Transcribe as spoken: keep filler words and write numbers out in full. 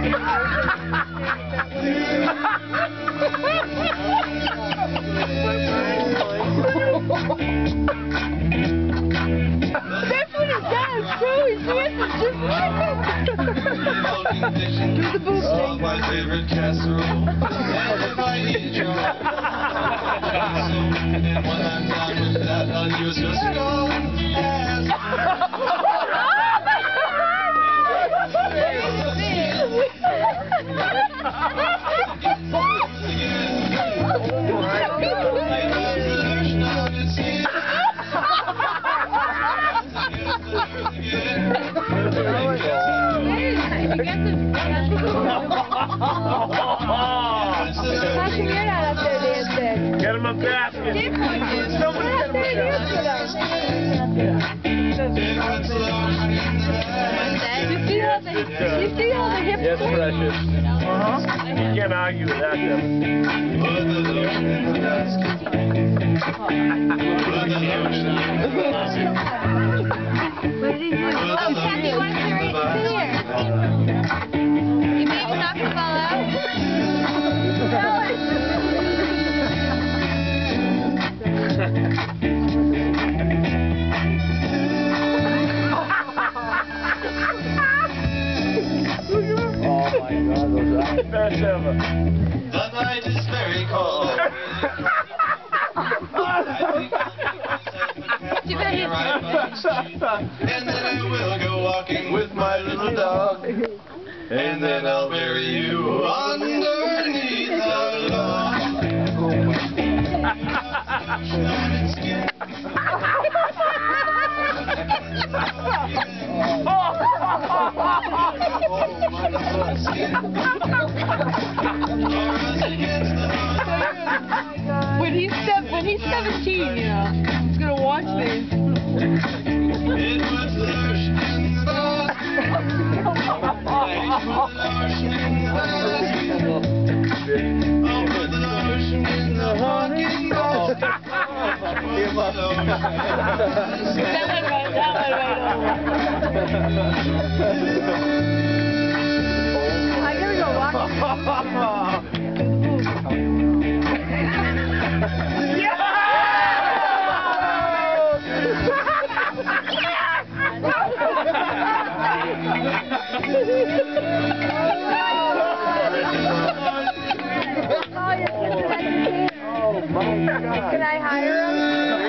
That's what he does, too. His hands are just like do the boob thing. My favorite casserole. And if I need your help, and when I'm done with that, I'll use your skull as Get him a basket. Somebody get him a basket. You see all the, you see all the hip Yes, precious. Uh-huh. You can't argue with that, Devin. What did he do? Oh, Kathy, why don't you right there? You made it not to fall out? Oh my God, those are best ever. The night is very cold. And then I will go walking with my little dog. And then I'll bury you underneath the lawn. When he's seven, when he's seventeen, you know, he's gonna watch these. It was the ocean in the over the ocean in the honking boat. That went right, that went right over. I gotta go walk. Oh my God. Can I hire him?